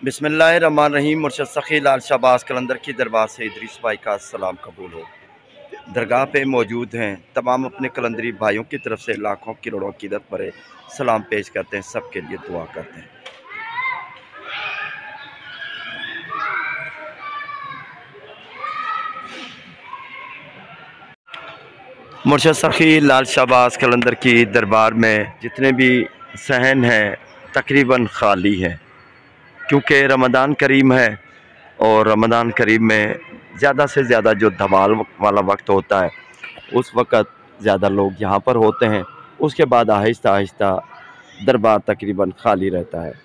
बिस्मिल्लाहिर्रहमानिर्रहीम। मुर्शद सखी लाल शाहबाज कलंदर की दरबार से इदरीस भाई का सलाम कबूल हो। दरगाह पे मौजूद हैं, तमाम अपने कलंदरी भाइयों की तरफ से लाखों करोड़ों की इज़्ज़त भरे सलाम पेश करते हैं, सबके लिए दुआ करते हैं। मुर्शद सखी लाल शाहबाज कलंदर की दरबार में जितने भी सहन हैं तकरीबन खाली हैं, क्योंकि रमज़ान करीम है और रमज़ान करीम में ज़्यादा से ज़्यादा जो धमाल वाला वक्त होता है उस वक़्त ज़्यादा लोग यहाँ पर होते हैं। उसके बाद आहिस्ता आहिस्ता दरबार तकरीबन खाली रहता है।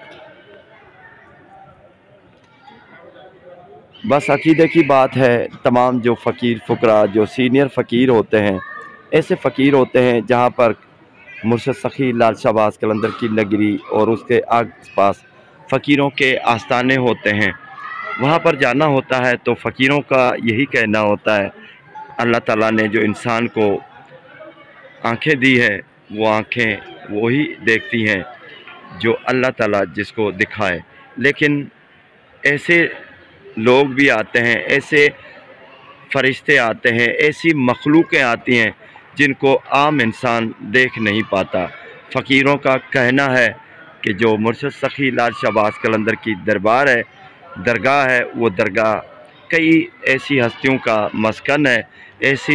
बस अकीदे की बात है, तमाम जो फ़कीर फ़ुकरा जो सीनियर फ़कीर होते हैं, ऐसे फ़कीर होते हैं जहाँ पर मुर्शद सखी लाल शाहबाज कलंदर की नगरी और उसके आस पास फ़कीरों के आस्थाने होते हैं, वहाँ पर जाना होता है। तो फ़कीरों का यही कहना होता है, अल्लाह ताला ने जो इंसान को आँखें दी है वो आँखें वही देखती हैं जो अल्लाह ताला जिसको दिखाए। लेकिन ऐसे लोग भी आते हैं, ऐसे फ़रिश्ते आते हैं, ऐसी मखलूक़ें आती हैं जिनको आम इंसान देख नहीं पाता। फ़कीरों का कहना है कि जो मुर्शद सखी लाल शाहबाज कलंदर की दरबार है, दरगाह है, वो दरगाह कई ऐसी हस्तियों का मस्कन है, ऐसी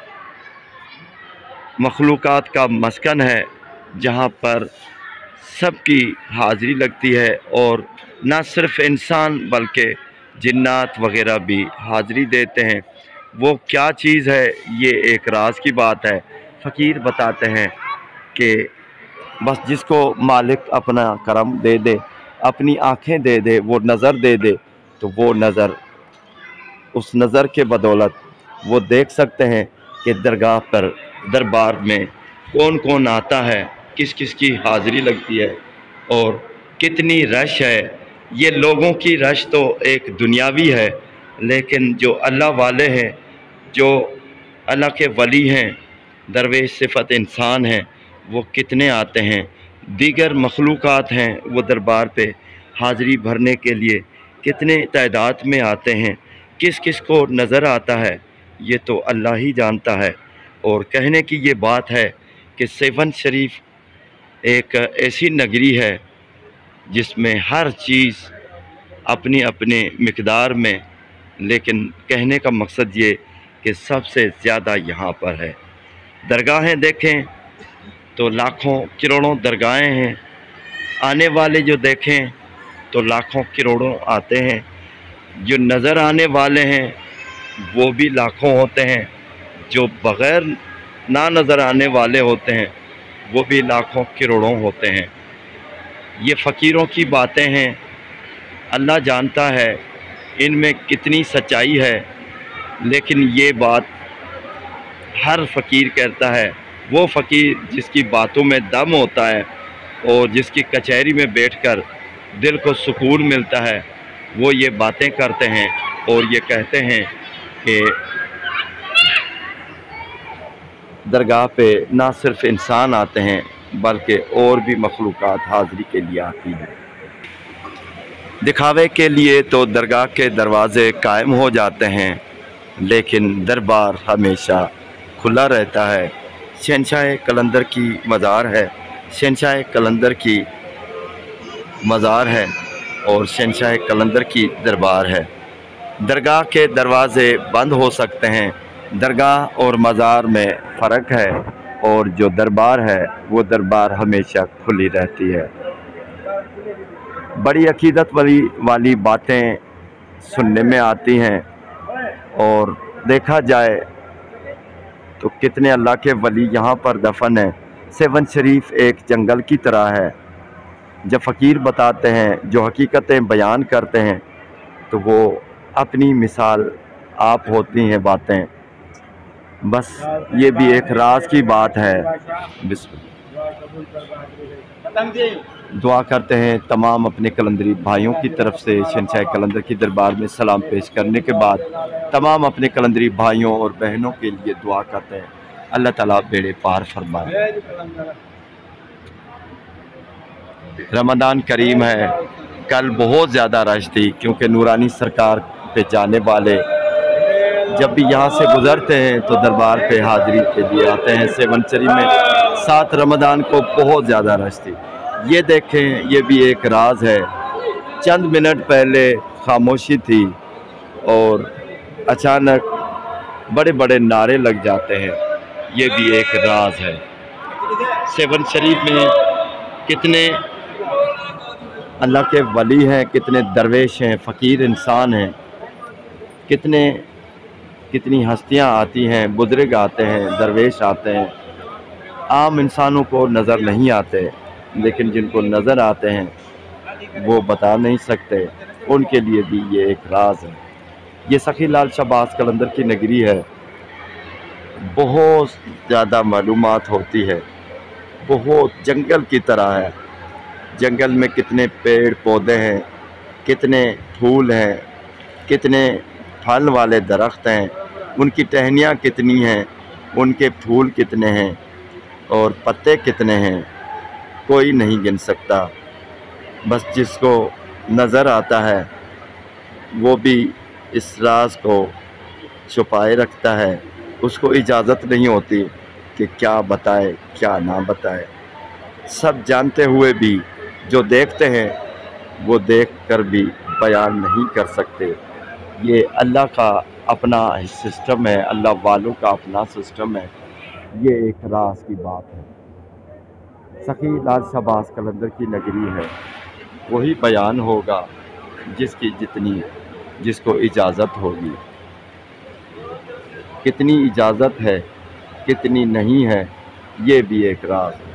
मखलूक़ात का मस्कन है जहाँ पर सबकी हाज़िरी लगती है और न सिर्फ़ इंसान बल्कि जिन्नात वग़ैरह भी हाज़िरी देते हैं। वो क्या चीज़ है ये एक राज की बात है। फ़कीर बताते हैं कि बस जिसको मालिक अपना करम दे दे, अपनी आँखें दे दे, वो नज़र दे दे, तो वो नज़र, उस नज़र के बदौलत वो देख सकते हैं कि दरगाह पर दरबार में कौन कौन आता है, किस किस की हाज़िरी लगती है और कितनी रश है। ये लोगों की रश तो एक दुनियावी है, लेकिन जो अल्लाह वाले हैं, जो अल्लाह के वली हैं, दरवेश सिफत इंसान हैं, वो कितने आते हैं। दीगर मखलूक़ात हैं वो दरबार पे हाज़िरी भरने के लिए कितने तादाद में आते हैं, किस किस को नज़र आता है ये तो अल्लाह ही जानता है। और कहने की ये बात है कि सेवन शरीफ एक ऐसी नगरी है जिसमें हर चीज़ अपनी अपने मिक़दार में, लेकिन कहने का मकसद ये कि सबसे ज़्यादा यहाँ पर है। दरगाहें देखें तो लाखों करोड़ों दरगाहें हैं, आने वाले जो देखें तो लाखों करोड़ों आते हैं, जो नज़र आने वाले हैं वो भी लाखों होते हैं, जो बग़ैर ना नज़र आने वाले होते हैं वो भी लाखों करोड़ों होते हैं। ये फ़कीरों की बातें हैं, अल्लाह जानता है इनमें कितनी सच्चाई है, लेकिन ये बात हर फ़कीर कहता है। वो फ़कीर जिसकी बातों में दम होता है और जिसकी कचहरी में बैठकर दिल को सुकून मिलता है, वो ये बातें करते हैं और ये कहते हैं कि दरगाह पे ना सिर्फ़ इंसान आते हैं बल्कि और भी मखलूक़ात हाज़िरी के लिए आती हैं। दिखावे के लिए तो दरगाह के दरवाज़े कायम हो जाते हैं, लेकिन दरबार हमेशा खुला रहता है। शहंशाह कलंदर की मज़ार है, शहंशाह कलंदर की मज़ार है और शहंशाह कलंदर की दरबार है। दरगाह के दरवाज़े बंद हो सकते हैं, दरगाह और मज़ार में फ़र्क है, और जो दरबार है वो दरबार हमेशा खुली रहती है। बड़ी अकीदत वाली बातें सुनने में आती हैं और देखा जाए तो कितने अल्लाह के वली यहाँ पर दफन हैं। सेवन शरीफ एक जंगल की तरह है। जब फ़कीर बताते हैं, जो हकीकतें बयान करते हैं, तो वो अपनी मिसाल आप होती हैं बातें। बस ये भी एक राज की बात है। दुआ करते हैं तमाम अपने कलंदरी भाइयों की तरफ से शहंशाह कलंदर की दरबार में सलाम पेश करने के बाद तमाम अपने कलंदरी भाइयों और बहनों के लिए दुआ करते हैं, अल्लाह ताला बेड़े पार फरमाए। रमज़ान करीम है, کل بہت زیادہ رش تھی، کیونکہ نورانی سرکار پہ جانے والے جب بھی یہاں سے گزرتے ہیں تو دربار پہ حاضری کے لیے آتے ہیں۔ سیونچری میں 7 رمضان کو بہت زیادہ رش تھی۔ یہ دیکھیں، یہ بھی ایک راز ہے، چند منٹ پہلے خاموشی تھی اور اچانک بڑے بڑے نعرے لگ جاتے ہیں، یہ بھی ایک راز ہے۔ سیون شریف میں کتنے اللہ کے ولی ہیں، کتنے درویش ہیں، فقیر انسان ہیں، کتنی ہستیاں آتی ہیں، بزرگ آتے ہیں، درویش آتے ہیں، عام انسانوں کو نظر نہیں آتے، لیکن جن کو نظر آتے ہیں وہ بتا نہیں سکتے، ان کے لیے بھی یہ ایک راز ہے۔ یہ سخی لال شہباز قلندر کی نگری ہے، بہت زیادہ معلومات ہوتی ہے، بہت جنگل کی طرح ہے۔ جنگل میں کتنے پیڑ پودے ہیں، کتنے پھول ہیں، کتنے پھل والے درخت ہیں، ان کی ٹہنیاں کتنی ہیں، ان کے پھول کتنے ہیں اور پتے کتنے ہیں، کوئی نہیں گن سکتا۔ بس جس کو نظر آتا ہے وہ بھی اس راز کو چھپائے رکھتا ہے، اس کو اجازت نہیں ہوتی کہ کیا بتائے کیا نہ بتائے۔ سب جانتے ہوئے بھی جو دیکھتے ہیں وہ دیکھ کر بھی بیان نہیں کر سکتے۔ یہ اللہ کا اپنا سسٹم ہے، اللہ والوں کا اپنا سسٹم ہے، یہ ایک راز کی بات ہے۔ سخی لال شہباز قلندر کی نگری ہے، وہی بیان ہوگا جس کو اجازت ہوگی۔ کتنی اجازت ہے، کتنی نہیں ہے، یہ بھی ایک راز ہے۔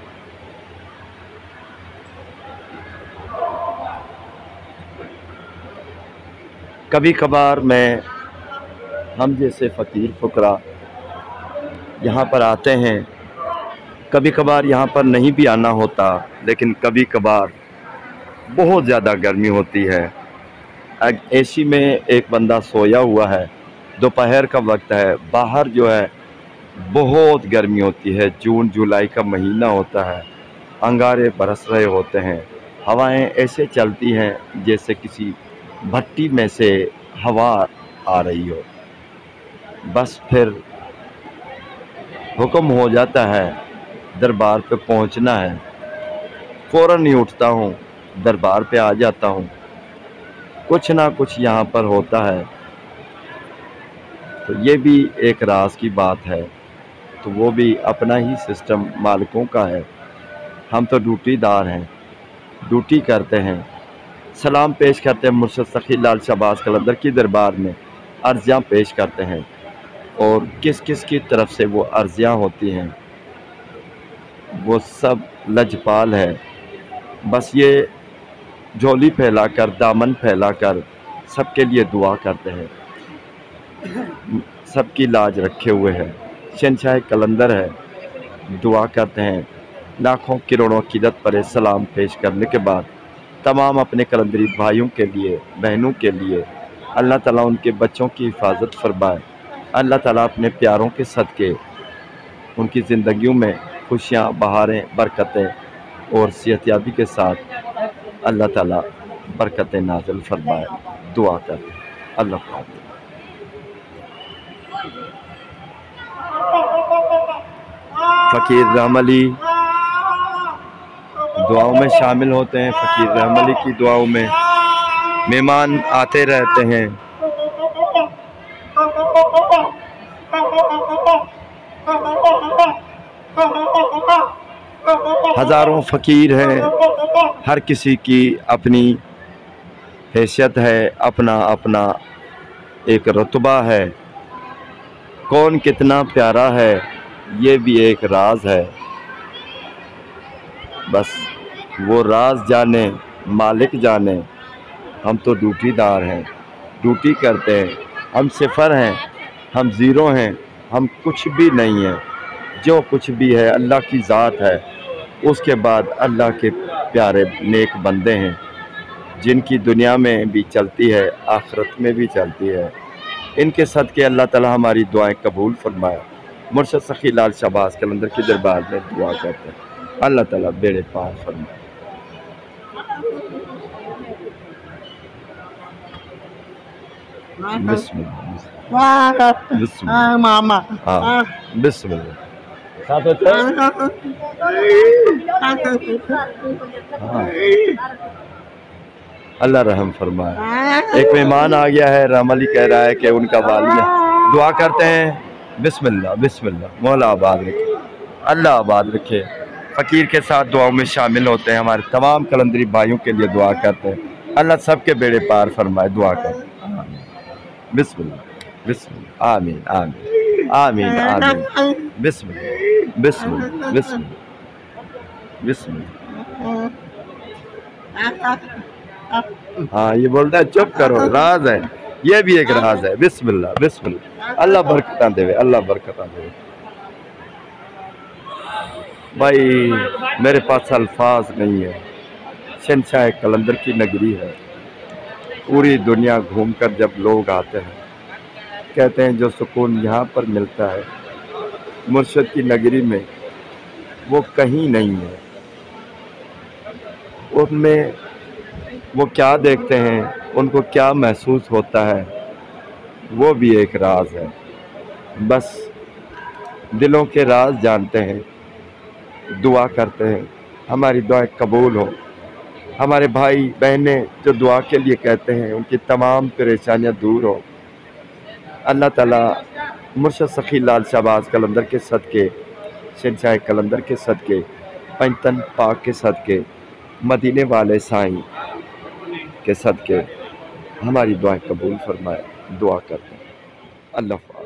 کبھی کبھار ہم جیسے فقیر فقراء یہاں پر آتے ہیں، کبھی کبھار یہاں پر نہیں بھی آنا ہوتا، لیکن کبھی کبھار بہت زیادہ گرمی ہوتی ہے۔ اے سی میں ایک بندہ سویا ہوا ہے، دوپہر کا وقت ہے، باہر جو ہے بہت گرمی ہوتی ہے، جون جولائی کا مہینہ ہوتا ہے، انگارے برس رہے ہوتے ہیں، ہوائیں ایسے چلتی ہیں جیسے کسی بھٹی میں سے ہوا آ رہی ہو۔ بس پھر حکم ہو جاتا ہے دربار پہ پہنچنا ہے، فوراً ہی اٹھتا ہوں، دربار پہ آ جاتا ہوں۔ کچھ نہ کچھ یہاں پر ہوتا ہے، تو یہ بھی ایک راز کی بات ہے۔ تو وہ بھی اپنا ہی سسٹم مالکوں کا ہے، ہم تو ڈیوٹی دار ہیں، ڈیوٹی کرتے ہیں، سلام پیش کرتے ہیں مرشد سخی لال شہباز قلندر کی دربار میں، عرضیاں پیش کرتے ہیں، اور کس کس کی طرف سے وہ عرضیاں ہوتی ہیں وہ سب لجپال ہے۔ بس یہ جھولی پھیلا کر، دامن پھیلا کر سب کے لیے دعا کرتے ہیں، سب کی لاج رکھے ہوئے ہیں، شہنشاہ قلندر ہے، دعا کرتے ہیں۔ لاکھوں کروڑوں عقیدت پر سلام پیش کرنے کے بعد تمام اپنے قلندری بھائیوں کے لیے، بہنوں کے لیے اللہ تعالیٰ ان کے بچوں کی حفاظت فرمائے، اللہ تعالیٰ اپنے پیاروں کے صدقے ان کی زندگیوں میں خوشیاں، بہاریں، برکتیں اور صحتیابی کے ساتھ اللہ تعالیٰ برکتیں نازل فرمائے، دعا کرتے ہیں۔ اللہ حافظ۔ فقیر رحم علی دعاؤں میں شامل ہوتے ہیں، فقیر رحم علی کی دعاؤں میں مہمان آتے رہتے ہیں۔ ہزاروں فقیر ہیں، ہر کسی کی اپنی حیثیت ہے، اپنا اپنا ایک رتبہ ہے، کون کتنا پیارا ہے یہ بھی ایک راز ہے۔ بس وہ راز جانے، مالک جانے، ہم تو ڈیوٹی دار ہیں، ڈیوٹی کرتے ہیں، ہم صفر ہیں، ہم زیرو ہیں، ہم کچھ بھی نہیں ہیں، جو کچھ بھی ہے اللہ کی ذات ہے، اس کے بعد اللہ کے پیارے نیک بندے ہیں جن کی دنیا میں بھی چلتی ہے، آخرت میں بھی چلتی ہے، ان کے صدقے اللہ تعالیٰ ہماری دعائیں قبول فرمائے۔ مرشد سخی لال شہباز قلندر کے دربار میں دعا کرتے ہیں، اللہ تعالیٰ بیڑے پار فرمائے۔ बिस्मिल्लाह बिस्मिल्लाह मामा हाँ बिस्मिल्लाह साथ होते हैं हाँ अल्लाह रहम फरमाए। एक मेहमान आ गया है, राम अली कह रहा है कि उनका वालिया दुआ करते हैं। बिस्मिल्लाह बिस्मिल्लाह। मौला आबाद रखे, अल्लाह आबाद रखे। फ़कीर के साथ दुआओं में शामिल होते हैं, हमारे तमाम कलंदरी भाइयों के लिए दुआ करते हैं। अल्लाह सबके बेड़े पार फरमाए, दुआ करते हैं। बिस्मिल्लाह बिस्मिल्लाह आमीन आमीन आमीन आमीन। बिस्मिल्लाह बिस्मिल्लाह बिस्मिल्लाह बिस्मिल्लाह। हाँ ये बोलता है चुप करो, राज है, ये भी एक राज है। बिस्मिल्लाह बिस्मिल्लाह। अल्लाह बरकत देवे, अल्लाह बरकत देवे। भाई मेरे पास अल्फाज नहीं है। शहंशाह कलंदर की नगरी है। पूरी दुनिया घूमकर जब लोग आते हैं कहते हैं जो सुकून यहाँ पर मिलता है मुर्शिद की नगरी में वो कहीं नहीं है। उनमें वो क्या देखते हैं, उनको क्या महसूस होता है, वो भी एक राज है। बस दिलों के राज जानते हैं। दुआ करते हैं हमारी दुआएं कबूल हो। हमारे भाई बहनें जो दुआ के लिए कहते हैं उनकी तमाम परेशानियां दूर हो। अल्लाह ताला मुर्शिद सखी लाल शहबाज कलंदर के सदके, शहंशाह कलंदर के सदके, पंजतन पाक के सदके, मदीने वाले साईं के सदके हमारी दुआएं कबूल फरमाए। दुआ करते हैं। अल्लाह